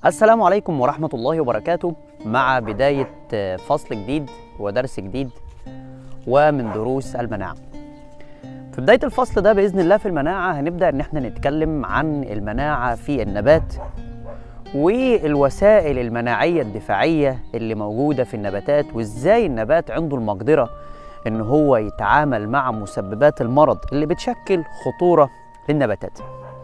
السلام عليكم ورحمة الله وبركاته. مع بداية فصل جديد ودرس جديد ومن دروس المناعة. في بداية الفصل ده بإذن الله في المناعة هنبدأ إن احنا نتكلم عن المناعة في النبات والوسائل المناعية الدفاعية اللي موجودة في النباتات، وإزاي النبات عنده المقدرة إن هو يتعامل مع مسببات المرض اللي بتشكل خطورة للنباتات.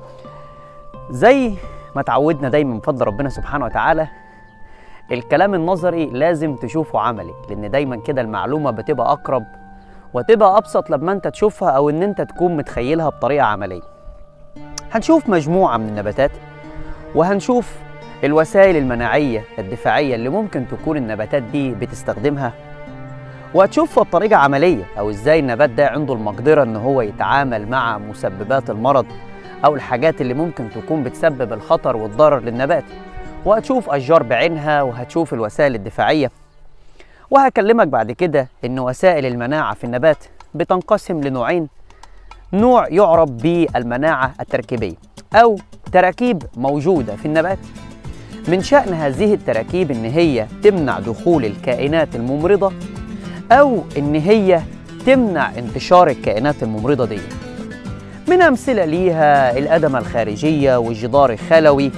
زي ما تعودنا دايما من فضل ربنا سبحانه وتعالى، الكلام النظري لازم تشوفه عملي، لأن دايما كده المعلومة بتبقى أقرب وتبقى أبسط لما أنت تشوفها أو إن أنت تكون متخيلها بطريقة عملية. هنشوف مجموعة من النباتات وهنشوف الوسائل المناعية الدفاعية اللي ممكن تكون النباتات دي بتستخدمها، وهتشوفها بطريقة عملية، أو إزاي النبات ده عنده المقدرة إن هو يتعامل مع مسببات المرض أو الحاجات اللي ممكن تكون بتسبب الخطر والضرر للنبات. وهتشوف أشجار بعينها وهتشوف الوسائل الدفاعية، وهكلمك بعد كده إن وسائل المناعة في النبات بتنقسم لنوعين. نوع يعرف بالمناعة التركيبية أو تراكيب موجودة في النبات من شأن هذه التراكيب إن هي تمنع دخول الكائنات الممرضة أو إن هي تمنع انتشار الكائنات الممرضة دي. من أمثلة ليها الأدمة الخارجية والجدار الخلوي.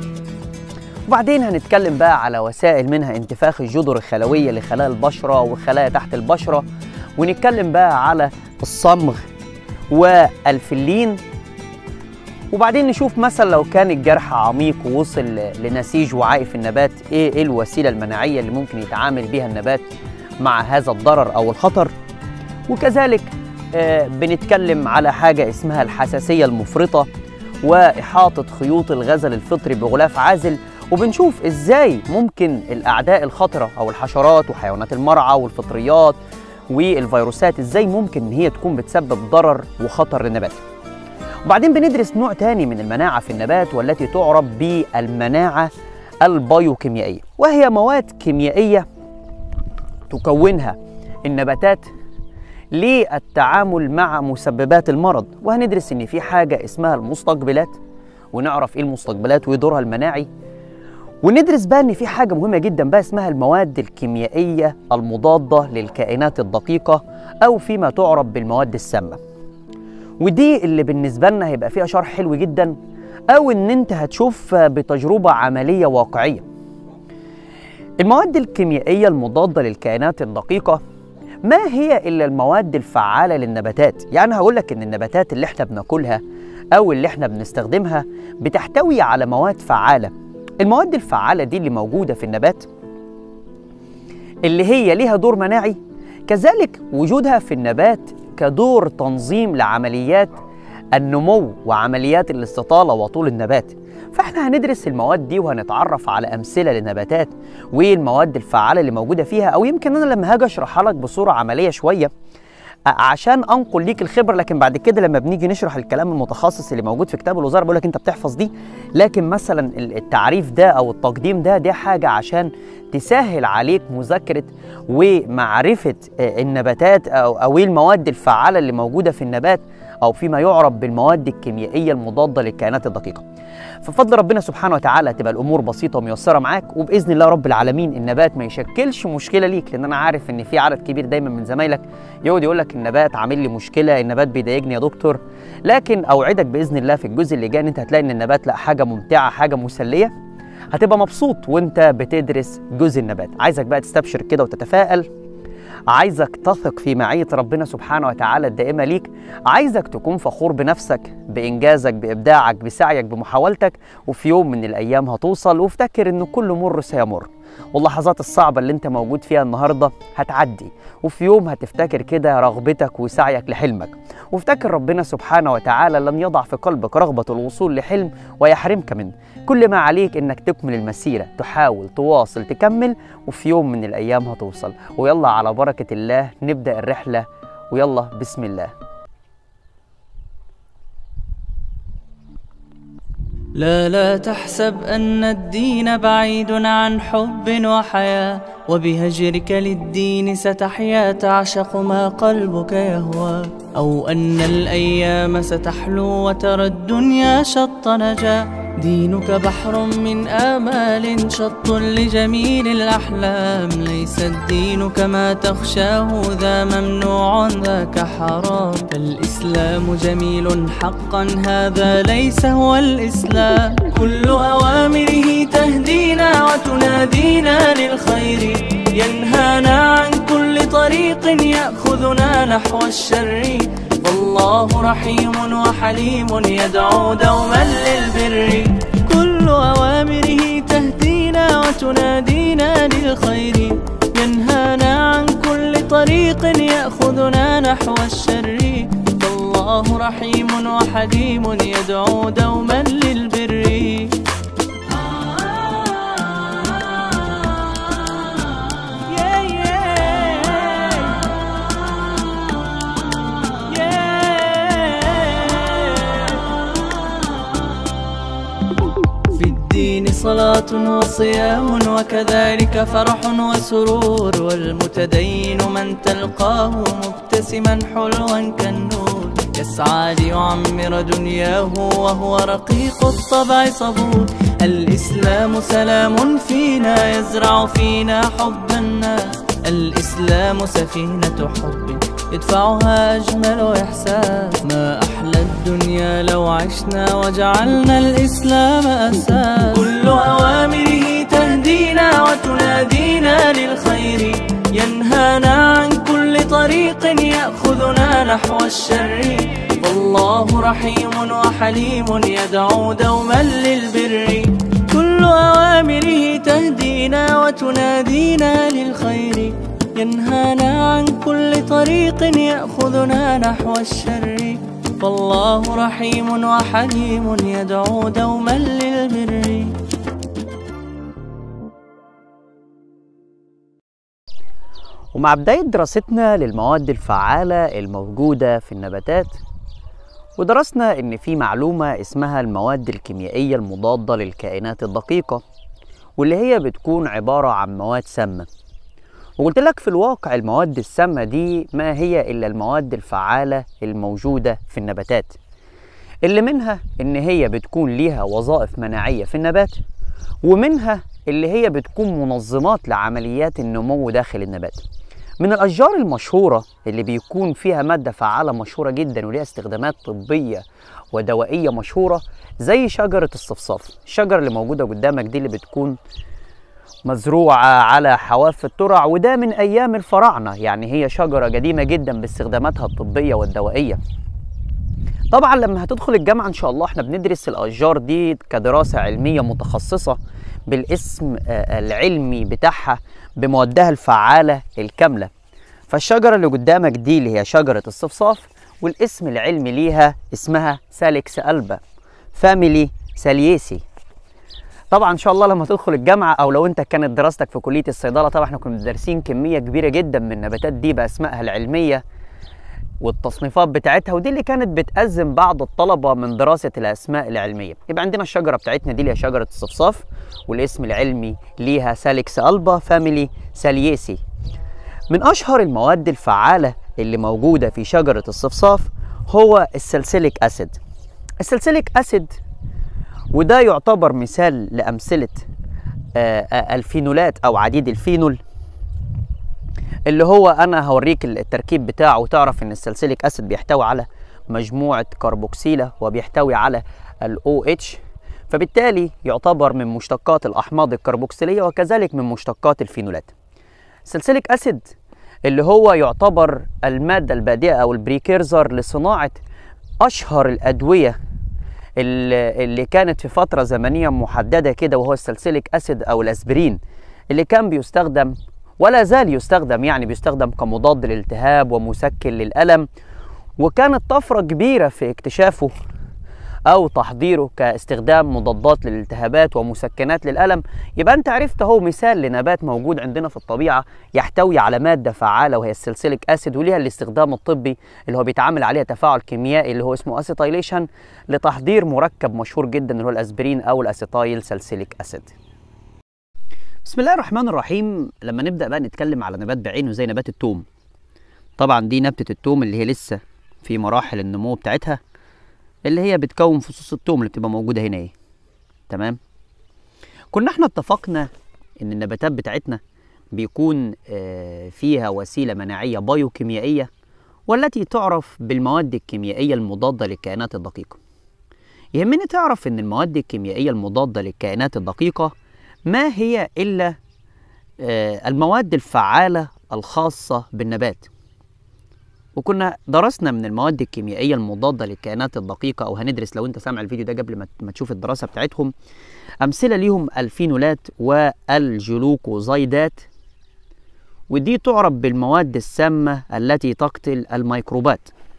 وبعدين هنتكلم بقى على وسائل منها انتفاخ الجذور الخلوية لخلايا البشرة وخلايا تحت البشرة، ونتكلم بقى على الصمغ والفلين. وبعدين نشوف مثلا لو كان الجرح عميق ووصل لنسيج وعائي في النبات، ايه الوسيلة المناعية اللي ممكن يتعامل بيها النبات مع هذا الضرر أو الخطر. وكذلك بنتكلم على حاجة اسمها الحساسية المفرطة وإحاطة خيوط الغزل الفطري بغلاف عازل، وبنشوف إزاي ممكن الأعداء الخطرة أو الحشرات وحيوانات المرعى والفطريات والفيروسات إزاي ممكن إن هي تكون بتسبب ضرر وخطر للنبات. وبعدين بندرس نوع تاني من المناعة في النبات والتي تعرف بالمناعة البيوكيميائية، وهي مواد كيميائية تكونها النباتات للتعامل مع مسببات المرض. وهندرس ان في حاجه اسمها المستقبلات ونعرف ايه المستقبلات وايه دورها المناعي. وندرس بقى ان في حاجه مهمه جدا بقى اسمها المواد الكيميائيه المضاده للكائنات الدقيقه او فيما تعرف بالمواد السامه. ودي اللي بالنسبه لنا هيبقى فيها شرح حلو جدا، او ان انت هتشوف بتجربه عمليه واقعيه. المواد الكيميائيه المضاده للكائنات الدقيقه ما هي إلا المواد الفعالة للنباتات. يعني هقول لك إن النباتات اللي احنا بناكلها أو اللي احنا بنستخدمها بتحتوي على مواد فعالة. المواد الفعالة دي اللي موجودة في النبات اللي هي ليها دور مناعي، كذلك وجودها في النبات كدور تنظيم لعمليات النمو وعمليات الاستطالة وطول النبات. فاحنا هندرس المواد دي وهنتعرف على أمثلة للنباتات والمواد الفعالة اللي موجودة فيها، أو يمكن أنا لما هاجي أشرحها لك بصورة عملية شوية عشان أنقل ليك الخبرة، لكن بعد كده لما بنيجي نشرح الكلام المتخصص اللي موجود في كتاب الوزارة بقول لك أنت بتحفظ دي، لكن مثلا التعريف ده أو التقديم ده دي حاجة عشان تسهل عليك مذاكرة ومعرفة النباتات أو المواد الفعالة اللي موجودة في النبات أو فيما يعرف بالمواد الكيميائية المضادة للكائنات الدقيقة. ففضل ربنا سبحانه وتعالى تبقى الأمور بسيطة وميسرة معاك، وبإذن الله رب العالمين النبات ما يشكلش مشكلة ليك، لأن أنا عارف إن في عدد كبير دايما من زمايلك يقعد يقول لك النبات عامل لي مشكلة، النبات بيضايقني يا دكتور. لكن أوعدك بإذن الله في الجزء اللي جاي إن أنت هتلاقي إن النبات لا حاجة ممتعة، حاجة مسلية، هتبقى مبسوط وأنت بتدرس جزء النبات. عايزك بقى تستبشر كده وتتفائل، عايزك تثق في معية ربنا سبحانه وتعالى الدائمة ليك، عايزك تكون فخور بنفسك بإنجازك بإبداعك بسعيك بمحاولتك، وفي يوم من الأيام هتوصل. وافتكر إن كل مر سيمر، واللحظات الصعبة اللي انت موجود فيها النهاردة هتعدي، وفي يوم هتفتكر كده رغبتك وسعيك لحلمك. وافتكر ربنا سبحانه وتعالى لن يضع في قلبك رغبة الوصول لحلم ويحرمك منه. كل ما عليك انك تكمل المسيرة، تحاول تواصل تكمل، وفي يوم من الأيام هتوصل. ويلا على بركة الله نبدأ الرحلة، ويلا بسم الله. لا تحسب أن الدين بعيد عن حب وحياة، وبهجرك للدين ستحيا تعشق ما قلبك يهوى، أو أن الأيام ستحلو وترى الدنيا شط نجاة. دينك بحر من آمال شط لجميل الأحلام، ليس الدين كما تخشاه ذا ممنوع ذاك حرام، فالإسلام جميل حقا هذا ليس هو الإسلام، كل أوامره تهدينا وتنادينا للخير، ينهانا عن كل طريق يأخذنا نحو الشر، والله رحيم وحليم يدعو دوما للبر، كل أوامره تهدينا وتنادينا للخير، ينهانا عن كل طريق يأخذنا نحو الشر، والله رحيم وحليم يدعو دوما للبر. الدين صلاة وصيام وكذلك فرح وسرور، والمتدين من تلقاه مبتسما حلوا كالنور، يسعى ليعمر دنياه وهو رقيق الطبع صبور، الإسلام سلام فينا يزرع فينا حب الناس، الإسلام سفينة حب يدفعها أجمل إحساس، ما أحلى الدنيا لو عشنا وجعلنا الإسلام أساس، كل أوامره تهدينا وتنادينا للخير، ينهانا عن كل طريق يأخذنا نحو الشر، والله رحيم وحليم يدعو دوما للبر، كل أوامره تهدينا وتنادينا للخير، ينهانا عن كل طريق يأخذنا نحو الشر، فالله رحيم وحليم يدعو دوما للبر. ومع بداية دراستنا للمواد الفعالة الموجودة في النباتات، ودرسنا إن في معلومة اسمها المواد الكيميائية المضادة للكائنات الدقيقة، واللي هي بتكون عبارة عن مواد سامة. وقلت لك في الواقع المواد السامة دي ما هي إلا المواد الفعالة الموجودة في النباتات، اللي منها إن هي بتكون ليها وظائف مناعية في النبات، ومنها اللي هي بتكون منظمات لعمليات النمو داخل النبات. من الأشجار المشهورة اللي بيكون فيها مادة فعالة مشهورة جدا وليها استخدامات طبية ودوائية مشهورة زي شجرة الصفصاف. الشجرة اللي موجودة قدامك دي اللي بتكون مزروعة على حواف الترع، وده من أيام الفراعنة، يعني هي شجرة قديمة جدا باستخداماتها الطبية والدوائية. طبعا لما هتدخل الجامعة إن شاء الله احنا بندرس الأشجار دي كدراسة علمية متخصصة بالاسم العلمي بتاعها بموادها الفعالة الكاملة. فالشجرة اللي قدامك دي اللي هي شجرة الصفصاف، والاسم العلمي ليها اسمها سالكس ألبا فاميلي ساليسي. طبعا ان شاء الله لما تدخل الجامعه او لو انت كانت دراستك في كليه الصيدله، طبعا احنا كنا دارسين كميه كبيره جدا من النباتات دي باسمائها العلميه والتصنيفات بتاعتها، ودي اللي كانت بتأزم بعض الطلبه من دراسه الاسماء العلميه. يبقى عندنا الشجره بتاعتنا دي اللي هي شجره الصفصاف، والاسم العلمي ليها سالكس ألبا فاميلي ساليسي. من اشهر المواد الفعاله اللي موجوده في شجره الصفصاف هو السلسليك اسيد. السلسليك اسيد وده يعتبر مثال لأمثلة الفينولات أو عديد الفينول، اللي هو أنا هوريك التركيب بتاعه وتعرف إن السلسليك أسيد بيحتوي على مجموعة كربوكسيلة وبيحتوي على ال OH، فبالتالي يعتبر من مشتقات الأحماض الكربوكسيلية وكذلك من مشتقات الفينولات. السلسليك أسيد اللي هو يعتبر المادة البادئة أو البريكيرزر لصناعة أشهر الأدوية اللي كانت في فترة زمنية محددة كده، وهو السلسليك أسيد أو الأسبرين، اللي كان بيستخدم ولا زال يستخدم، يعني بيستخدم كمضاد للالتهاب ومسكن للألم، وكانت طفرة كبيرة في اكتشافه أو تحضيره كاستخدام مضادات للالتهابات ومسكنات للألم. يبقى أنت عرفت أهو مثال لنبات موجود عندنا في الطبيعة يحتوي على مادة فعالة وهي السلسليك أسيد، وليها الاستخدام الطبي اللي هو بيتعامل عليها تفاعل كيميائي اللي هو اسمه أسيتايليشن لتحضير مركب مشهور جدا اللي هو الأسبرين أو الأسيتايل سلسليك أسيد. بسم الله الرحمن الرحيم. لما نبدأ بقى نتكلم على نبات بعينه زي نبات الثوم، طبعا دي نبتة الثوم اللي هي لسه في مراحل النمو بتاعتها، اللي هي بتكون فصوص الثوم اللي بتبقى موجودة هنا اهي. تمام. كنا احنا اتفقنا ان النباتات بتاعتنا بيكون فيها وسيلة مناعية بايوكيميائية، والتي تعرف بالمواد الكيميائية المضادة للكائنات الدقيقة. يهمني تعرف ان المواد الكيميائية المضادة للكائنات الدقيقة ما هي إلا المواد الفعالة الخاصة بالنبات. وكنا درسنا من المواد الكيميائية المضادة للكائنات الدقيقة، أو هندرس لو أنت سامع الفيديو ده قبل ما تشوف الدراسة بتاعتهم، أمثلة ليهم الفينولات والجلوكوزايدات، ودي تعرف بالمواد السامة التي تقتل الميكروبات.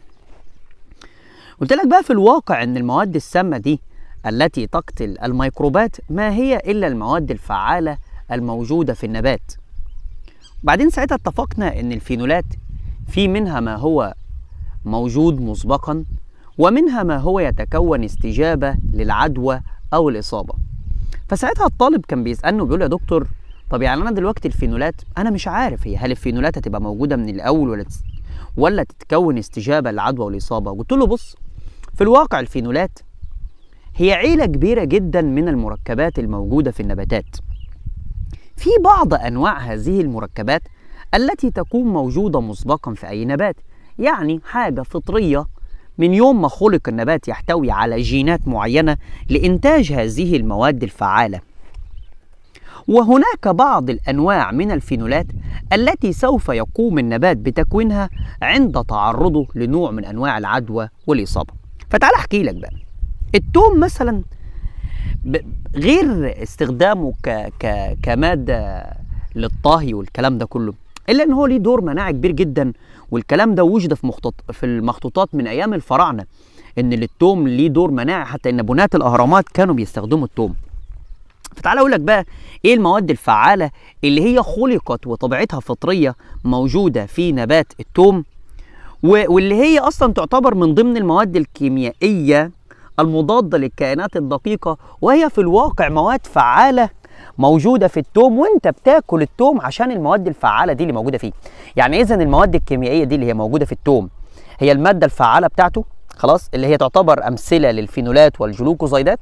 قلت لك بقى في الواقع ان المواد السامة دي التي تقتل الميكروبات ما هي الا المواد الفعالة الموجودة في النبات. بعدين ساعتها اتفقنا ان الفينولات في منها ما هو موجود مسبقا، ومنها ما هو يتكون استجابة للعدوى او الاصابة. فساعتها الطالب كان بيسألني وبيقول يا دكتور، طب يعني انا دلوقتي الفينولات انا مش عارف هل الفينولات هتبقى موجودة من الاول ولا تتكون استجابة للعدوى والاصابة. قلت له بص، في الواقع الفينولات هي عيلة كبيرة جدا من المركبات الموجودة في النباتات. في بعض أنواع هذه المركبات التي تكون موجودة مسبقا في أي نبات، يعني حاجة فطرية من يوم ما خلق النبات يحتوي على جينات معينة لإنتاج هذه المواد الفعالة. وهناك بعض الأنواع من الفينولات التي سوف يقوم النبات بتكوينها عند تعرضه لنوع من أنواع العدوى والإصابة. فتعال أحكي لك بقى. التوم مثلا غير استخدامه كمادة للطهي والكلام ده كله، إلا إن هو ليه دور مناعي كبير جدا، والكلام ده وجد في المخطوطات من أيام الفراعنة، إن التوم ليه دور مناعي، حتى إن بناة الأهرامات كانوا بيستخدموا التوم. فتعال أقول لك بقى إيه المواد الفعالة اللي هي خلقت وطبيعتها فطرية موجودة في نبات التوم، واللي هي أصلا تعتبر من ضمن المواد الكيميائية المضادة للكائنات الدقيقة، وهي في الواقع مواد فعالة موجودة في التوم، وانت بتاكل التوم عشان المواد الفعالة دي اللي موجودة فيه. يعني إذن المواد الكيميائية دي اللي هي موجودة في التوم هي المادة الفعالة بتاعته، خلاص، اللي هي تعتبر أمثلة للفينولات والجلوكوزايدات،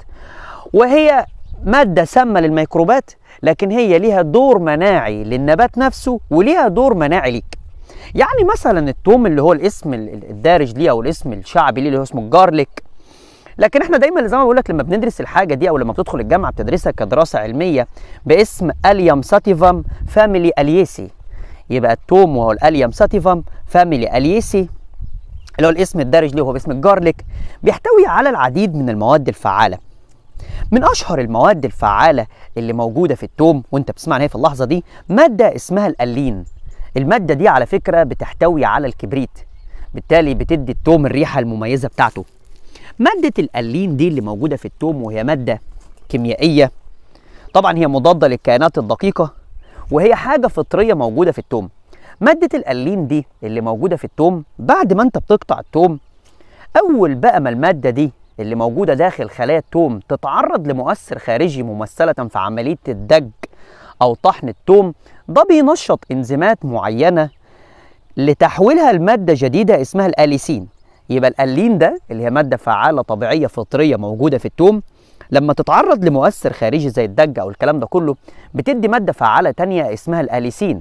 وهي مادة سامة للميكروبات، لكن هي ليها دور مناعي للنبات نفسه وليها دور مناعي ليك. يعني مثلا التوم اللي هو الاسم الدارج ليه او الاسم الشعبي ليه اللي هو اسمه الجارليك، لكن احنا دايما زي ما بقول لك لما بندرس الحاجه دي او لما بتدخل الجامعه بتدرسها كدراسه علميه باسم اليوم ساتيفم فاميلي اليسي. يبقى التوم وهو الاليوم ساتيفم فاميلي اليسي اللي هو الاسم الدارج ليه هو باسم الجارليك، بيحتوي على العديد من المواد الفعاله. من اشهر المواد الفعاله اللي موجوده في التوم وانت بتسمعني هي في اللحظه دي ماده اسمها الالين. الماده دي على فكره بتحتوي على الكبريت، بالتالي بتدي التوم الريحه المميزه بتاعته. ماده الالين دي اللي موجوده في التوم وهي ماده كيميائيه، طبعا هي مضاده للكائنات الدقيقه وهي حاجه فطريه موجوده في التوم. ماده الالين دي اللي موجوده في التوم بعد ما انت بتقطع التوم، اول بقى ما الماده دي اللي موجودة داخل خلايا التوم تتعرض لمؤثر خارجي ممثلة في عملية الدج أو طحن التوم، ده بينشط إنزيمات معينة لتحويلها لمادة جديدة اسمها الأليسين. يبقى الألين ده اللي هي مادة فعالة طبيعية فطرية موجودة في التوم، لما تتعرض لمؤثر خارجي زي الدج أو الكلام ده كله بتدي مادة فعالة تانية اسمها الأليسين.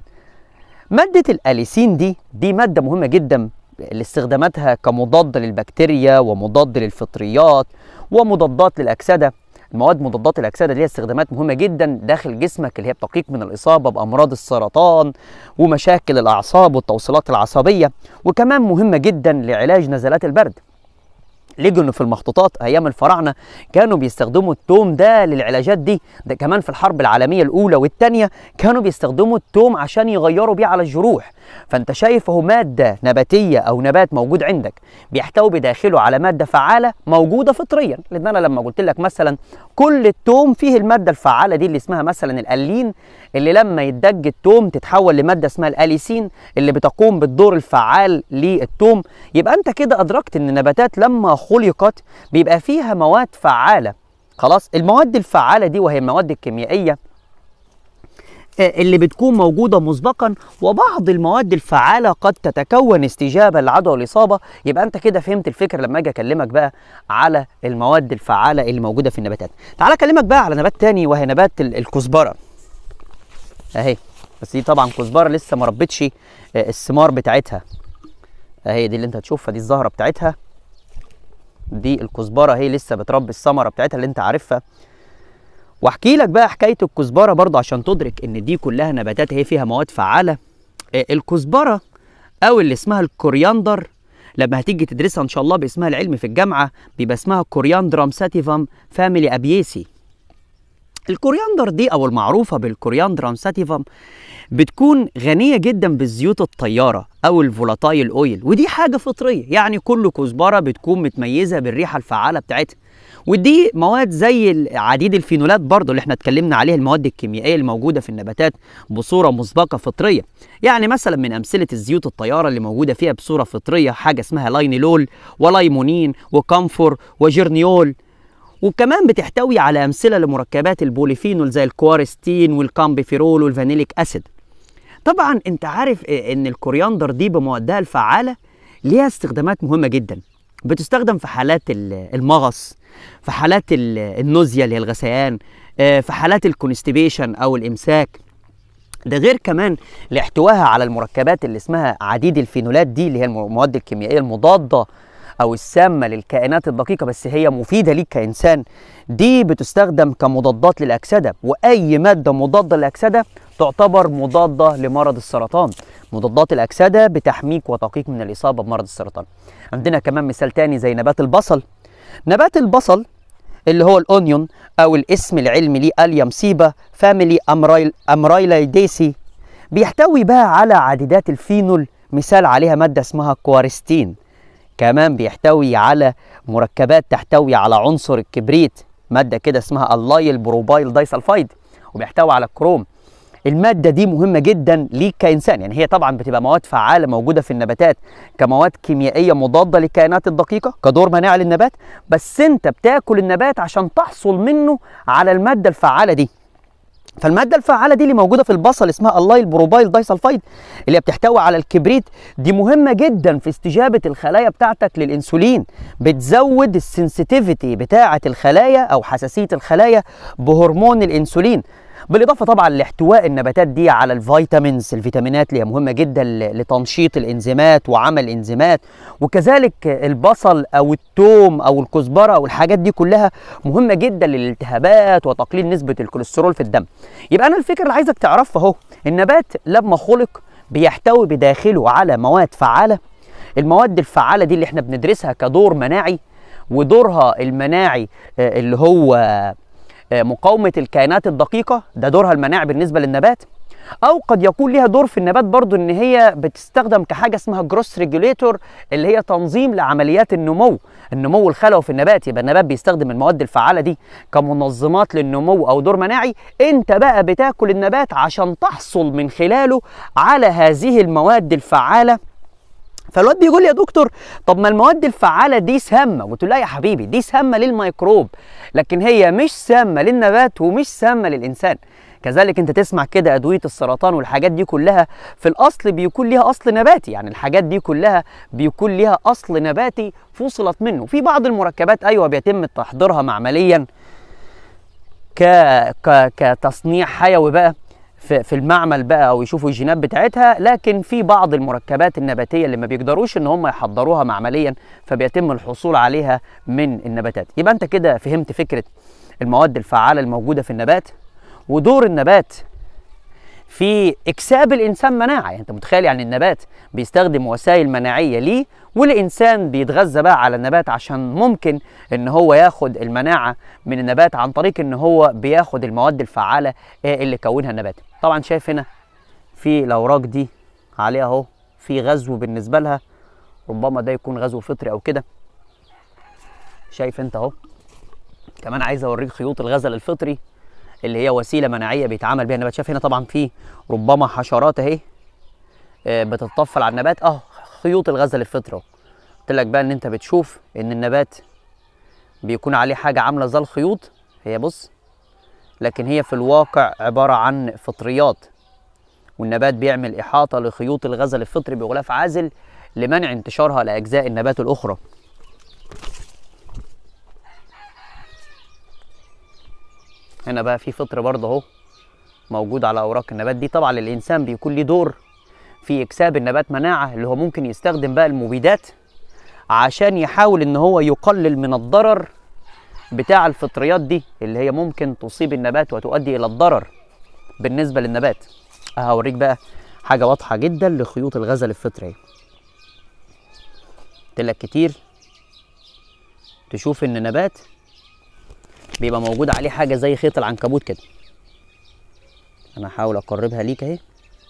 مادة الأليسين دي مادة مهمة جدا لاستخداماتها كمضاد للبكتيريا ومضاد للفطريات ومضادات للأكسدة. المواد مضادات الأكسدة اللي هي استخدامات مهمة جدا داخل جسمك، اللي هي بتقيك من الإصابة بأمراض السرطان ومشاكل الأعصاب والتوصيلات العصبية، وكمان مهمة جدا لعلاج نزلات البرد. لقوا انه في المخطوطات ايام الفراعنه كانوا بيستخدموا التوم ده للعلاجات دي. ده كمان في الحرب العالميه الاولى والثانيه كانوا بيستخدموا التوم عشان يغيروا بيه على الجروح. فانت شايف اهو ماده نباتيه او نبات موجود عندك بيحتوي بداخله على ماده فعاله موجوده فطريا. لان انا لما قلت لك مثلا كل التوم فيه الماده الفعاله دي اللي اسمها مثلا الالين، اللي لما يتدج التوم تتحول لماده اسمها الاليسين اللي بتقوم بالدور الفعال للتوم. يبقى انت كده ادركت ان النباتات لما خلقت بيبقى فيها مواد فعالة. خلاص، المواد الفعالة دي وهي المواد الكيميائية اللي بتكون موجودة مسبقا، وبعض المواد الفعالة قد تتكون استجابة للعدوى والإصابة. يبقى أنت كده فهمت الفكرة لما أجي أكلمك بقى على المواد الفعالة اللي موجودة في النباتات. تعال أكلمك بقى على نبات تاني، وهي نبات الكزبرة أهي. بس دي طبعا كزبرة لسه ما ربتش الثمار بتاعتها أهي، دي اللي أنت هتشوفها، دي الزهرة بتاعتها، دي الكزبرة هي لسه بتربي الثمرة بتاعتها اللي أنت عارفها. واحكي لك بقى حكايه الكزبره برضه عشان تدرك ان دي كلها نباتات هي فيها مواد فعاله. الكزبره او اللي اسمها الكورياندر لما هتيجي تدرسها ان شاء الله باسمها العلمي في الجامعه بيبقى اسمها كورياندرم ساتيفم فاميلي ابيسي. الكورياندر دي او المعروفه بالكورياندرم ساتيفم بتكون غنيه جدا بالزيوت الطياره او الفولاتايل اويل، ودي حاجه فطريه، يعني كل كزبره بتكون متميزه بالريحه الفعاله بتاعتها. ودي مواد زي عديد الفينولات برضو اللي احنا اتكلمنا عليها، المواد الكيميائيه الموجوده في النباتات بصوره مسبقه فطريه. يعني مثلا من امثله الزيوت الطياره اللي موجوده فيها بصوره فطريه حاجه اسمها لاينيلول ولايمونين وكامفور وجيرنيول. وكمان بتحتوي على امثله لمركبات البوليفينول زي الكوارستين والكامبيفيرول والفانيليك اسيد. طبعا انت عارف ان الكورياندر دي بموادها الفعاله ليها استخدامات مهمه جدا. بتستخدم في حالات المغص، في حالات النوزيا اللي هي الغثيان، في حالات الكونستيبيشن او الامساك. ده غير كمان لاحتوائها على المركبات اللي اسمها عديد الفينولات، دي اللي هي المواد الكيميائيه المضاده او السامه للكائنات الدقيقه بس هي مفيده ليك كانسان. دي بتستخدم كمضادات للاكسده، واي ماده مضاده للاكسده تعتبر مضاده لمرض السرطان. مضادات الاكسده بتحميك وتقيك من الاصابه بمرض السرطان. عندنا كمان مثال تاني زي نبات البصل. نبات البصل اللي هو الاونيون او الاسم العلمي ليه اليوم سيبا فاميلي امرايلايديسي، بيحتوي بقى على عديدات الفينول، مثال عليها ماده اسمها كوارستين. كمان بيحتوي على مركبات تحتوي على عنصر الكبريت، ماده كده اسمها اللايل بروبايل دايسلفايد، وبيحتوي على الكروم. الماده دي مهمه جدا ليك كانسان، يعني هي طبعا بتبقى مواد فعاله موجوده في النباتات كمواد كيميائيه مضاده للكائنات الدقيقه كدور مناعي للنبات، بس انت بتاكل النبات عشان تحصل منه على الماده الفعاله دي. فالماده الفعاله دي اللي موجوده في البصل اسمها اللايل بروبايل دايسلفايد اللي بتحتوي على الكبريت، دي مهمه جدا في استجابه الخلايا بتاعتك للانسولين. بتزود السنسيتيفيتي بتاعه الخلايا او حساسيه الخلايا بهرمون الانسولين. بالاضافه طبعا لاحتواء النباتات دي على الفيتامينز، الفيتامينات اللي هي مهمه جدا لتنشيط الانزيمات وعمل الانزيمات. وكذلك البصل او الثوم او الكزبره او الحاجات دي كلها مهمه جدا للالتهابات وتقليل نسبه الكوليسترول في الدم. يبقى انا الفكره اللي عايزك تعرفها اهو، النبات لما خلق بيحتوي بداخله على مواد فعاله. المواد الفعاله دي اللي احنا بندرسها كدور مناعي، ودورها المناعي اللي هو مقاومة الكائنات الدقيقة، ده دورها المناعي بالنسبة للنبات. أو قد يكون ليها دور في النبات برضو إن هي بتستخدم كحاجة اسمها جروس ريجوليتور اللي هي تنظيم لعمليات النمو الخلوي في النبات. يبقى النبات بيستخدم المواد الفعالة دي كمنظمات للنمو أو دور مناعي. أنت بقى بتاكل النبات عشان تحصل من خلاله على هذه المواد الفعالة. فالواد بيقول لي يا دكتور طب ما المواد الفعاله دي سامه، قلت له لا يا حبيبي دي سامه للميكروب، لكن هي مش سامه للنبات ومش سامه للانسان. كذلك انت تسمع كده ادويه السرطان والحاجات دي كلها في الاصل بيكون ليها اصل نباتي، يعني الحاجات دي كلها بيكون ليها اصل نباتي فصلت منه. في بعض المركبات ايوه بيتم تحضيرها معمليا كتصنيع حيوي بقى في المعمل بقى او يشوفوا الجينات بتاعتها، لكن في بعض المركبات النباتيه اللي ما بيقدروش ان هم يحضروها معمليا فبيتم الحصول عليها من النباتات. يبقى انت كده فهمت فكره المواد الفعاله الموجوده في النبات ودور النبات في اكساب الانسان مناعه. يعني انت متخيل يعني النبات بيستخدم وسائل مناعيه ليه، والانسان بيتغذى بقى على النبات عشان ممكن ان هو ياخد المناعه من النبات عن طريق ان هو بياخد المواد الفعاله اللي كونها النبات. طبعا شايف هنا في الاوراق دي عليها اهو في غزو بالنسبه لها، ربما ده يكون غزو فطري او كده. شايف انت اهو. كمان عايز اوريك خيوط الغزل الفطري اللي هي وسيله مناعيه بيتعامل بيها النبات. شايف هنا طبعا في ربما حشرات اهي بتتطفل على النبات، خيوط الغزل الفطري اهو. قلت لك بقى ان انت بتشوف ان النبات بيكون عليه حاجه عامله زي الخيوط، هي بص لكن هي في الواقع عبارة عن فطريات، والنبات بيعمل إحاطة لخيوط الغزل الفطري بغلاف عازل لمنع انتشارها لأجزاء النبات الأخرى. هنا بقى في فطر برضه اهو موجود على أوراق النبات دي. طبعا الإنسان بيكون له دور في إكساب النبات مناعة، اللي هو ممكن يستخدم بقى المبيدات عشان يحاول إن هو يقلل من الضرر بتاع الفطريات دي اللي هي ممكن تصيب النبات وتؤدي إلى الضرر بالنسبة للنبات. هوريك بقى حاجة واضحة جدا لخيوط الغزل الفطري. قلتلك كتير تشوف إن النبات بيبقى موجود عليه حاجة زي خيط العنكبوت كده. أنا هحاول أقربها ليك أهي.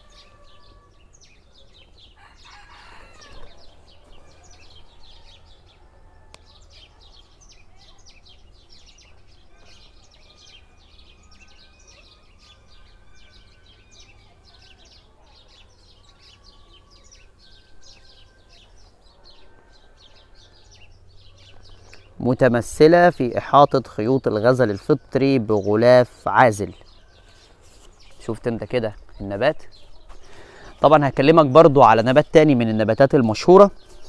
متمثلة في إحاطة خيوط الغزل الفطري بغلاف عازل. شفت انت كده النبات. طبعا هكلمك برضو على نبات تاني من النباتات المشهورة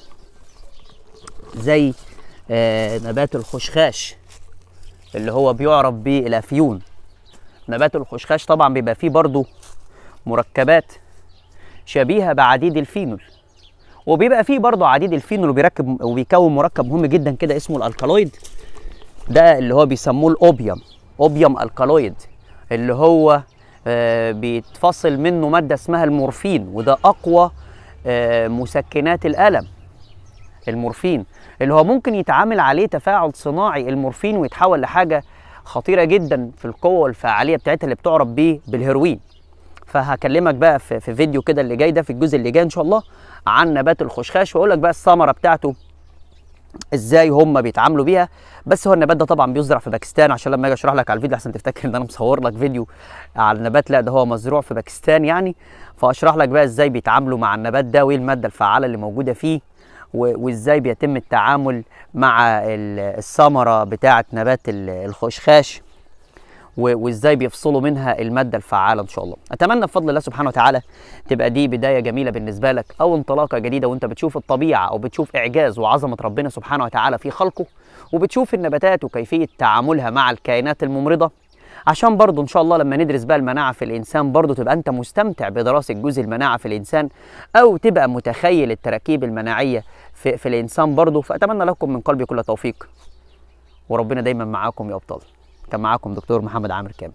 زي نبات الخشخاش اللي هو بيعرف بالافيون. نبات الخشخاش طبعا بيبقى فيه برضو مركبات شبيهة بعديد الفينول، وبيبقى فيه برضو عديد الفينول وبيكون مركب مهم جدا كده اسمه الالكالويد. ده اللي هو بيسموه الاوبيوم، اوبيوم الكالويد، اللي هو بيتفصل منه مادة اسمها المورفين، وده أقوى مسكنات الألم. المورفين اللي هو ممكن يتعامل عليه تفاعل صناعي المورفين ويتحول لحاجة خطيرة جدا في القوة والفعالية بتاعتها اللي بتعرف بالهيروين. فهكلمك بقى في فيديو كده اللي جاي ده، في الجزء اللي جاي إن شاء الله، عن نبات الخشخاش، وأقول لك بقى الثمرة بتاعته ازاي هم بيتعاملوا بيها. بس هو النبات ده طبعا بيزرع في باكستان، عشان لما اجي اشرح لك على الفيديو احسن تفتكر ان انا مصور لك فيديو على النبات، لا ده هو مزروع في باكستان يعني. فاشرح لك بقى ازاي بيتعاملوا مع النبات ده، وايه الماده الفعاله اللي موجوده فيه، وازاي بيتم التعامل مع الثمره بتاعه نبات الخشخاش، وازاي بيفصلوا منها الماده الفعاله ان شاء الله. اتمنى بفضل الله سبحانه وتعالى تبقى دي بدايه جميله بالنسبه لك، او انطلاقه جديده وانت بتشوف الطبيعه او بتشوف اعجاز وعظمه ربنا سبحانه وتعالى في خلقه، وبتشوف النباتات وكيفيه تعاملها مع الكائنات الممرضه، عشان برضه ان شاء الله لما ندرس بقى المناعه في الانسان برضه تبقى انت مستمتع بدراسه جزء المناعه في الانسان، او تبقى متخيل التراكيب المناعيه في الانسان برضه. فاتمنى لكم من قلبي كل توفيق، وربنا دايما معاكم يا ابطال. كان معاكم دكتور محمد عامر كامل.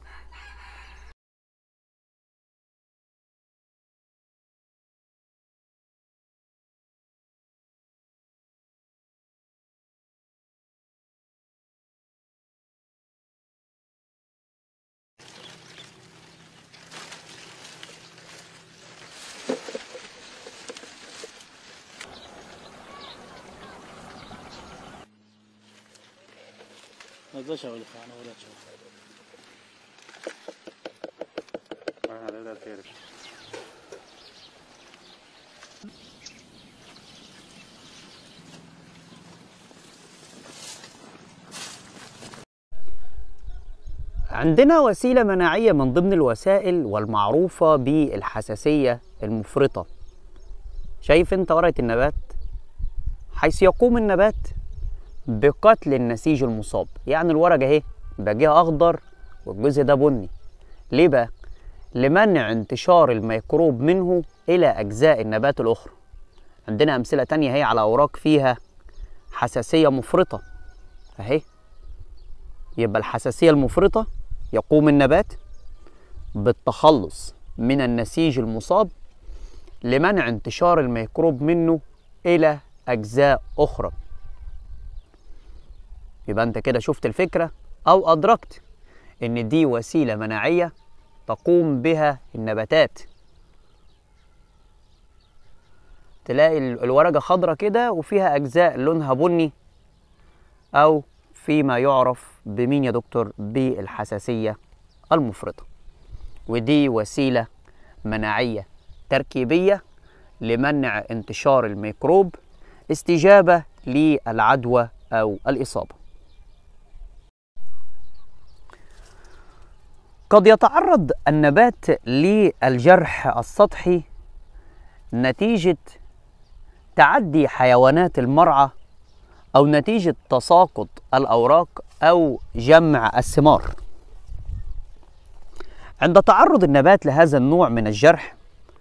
هذا شغل خانه ولا شغل. عندنا وسيلة مناعية من ضمن الوسائل والمعروفة بالحساسية المفرطة. شايف انت ورقة النبات، حيث يقوم النبات بقتل النسيج المصاب. يعني الورقة اهي باجيها اخضر والجزء ده بني. ليه بقى؟ لمنع انتشار الميكروب منه الى اجزاء النبات الاخرى. عندنا امثلة تانية هي على اوراق فيها حساسية مفرطة اهي. يبقى الحساسية المفرطة يقوم النبات بالتخلص من النسيج المصاب لمنع انتشار الميكروب منه إلى أجزاء أخرى. يبقى أنت كده شفت الفكرة أو أدركت إن دي وسيلة مناعية تقوم بها النباتات. تلاقي الورقة خضرة كده وفيها أجزاء لونها بني، أو فيما يعرف بمين يا دكتور؟ بالحساسية المفرطة. ودي وسيلة مناعية تركيبية لمنع انتشار الميكروب استجابة للعدوى أو الإصابة. قد يتعرض النبات للجرح السطحي نتيجة تعدي حيوانات المرعى أو نتيجة تساقط الأوراق أو جمع الثمار. عند تعرض النبات لهذا النوع من الجرح،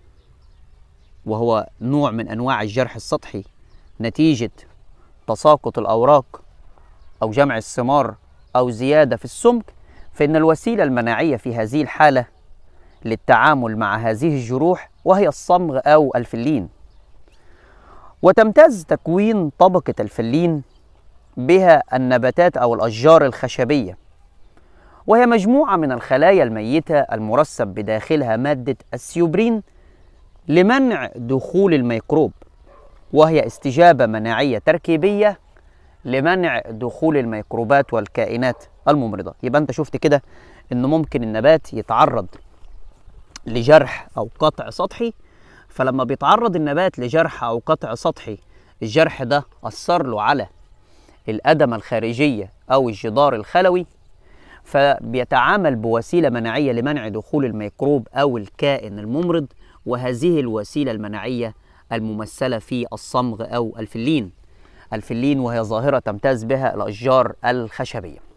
وهو نوع من أنواع الجرح السطحي نتيجة تساقط الأوراق أو جمع الثمار أو زيادة في السمك، فإن الوسيلة المناعية في هذه الحالة للتعامل مع هذه الجروح وهي الصمغ أو الفلين. وتمتاز تكوين طبقة الفلين بها النباتات أو الأشجار الخشبية، وهي مجموعة من الخلايا الميتة المرسب بداخلها مادة السيوبرين لمنع دخول الميكروب، وهي استجابة مناعية تركيبية لمنع دخول الميكروبات والكائنات الممرضة. يبقى أنت شفت كده إن ممكن النبات يتعرض لجرح أو قطع سطحي، فلما بيتعرض النبات لجرح أو قطع سطحي الجرح ده أثر له على الأدمة الخارجية أو الجدار الخلوي، فبيتعامل بوسيلة مناعية لمنع دخول الميكروب أو الكائن الممرض، وهذه الوسيلة المناعية الممثلة في الصمغ أو الفلين. الفلين وهي ظاهرة تمتاز بها الأشجار الخشبية.